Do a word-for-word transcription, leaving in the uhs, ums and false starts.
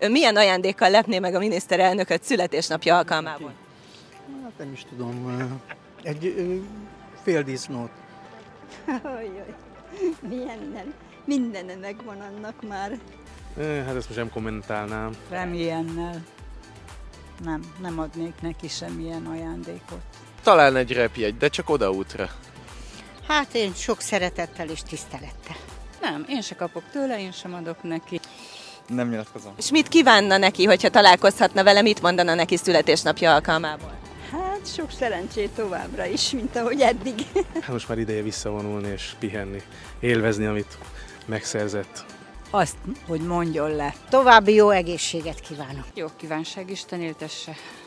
Ön milyen ajándékkal lepné meg a miniszterelnököt születésnapja alkalmából? Hát nem is tudom, egy ö, fél disznót. Ajaj, milyen nem. Mindene megvan annak már. Hát ezt most nem kommentálnám. Remélyennel. Nem, nem adnék neki semmilyen ajándékot. Talán egy repjegy, de csak odaútra. Hát én sok szeretettel és tisztelettel. Nem, én se kapok tőle, én sem adok neki. Nem nyilatkozom. És mit kívánna neki, hogyha találkozhatna vele, mit mondana neki születésnapja alkalmából? Hát sok szerencsét továbbra is, mint ahogy eddig. Hát most már ideje visszavonulni és pihenni, élvezni, amit megszerzett. Azt, hogy mondjon le. További jó egészséget kívánok. Jó kívánság, Isten éltesse.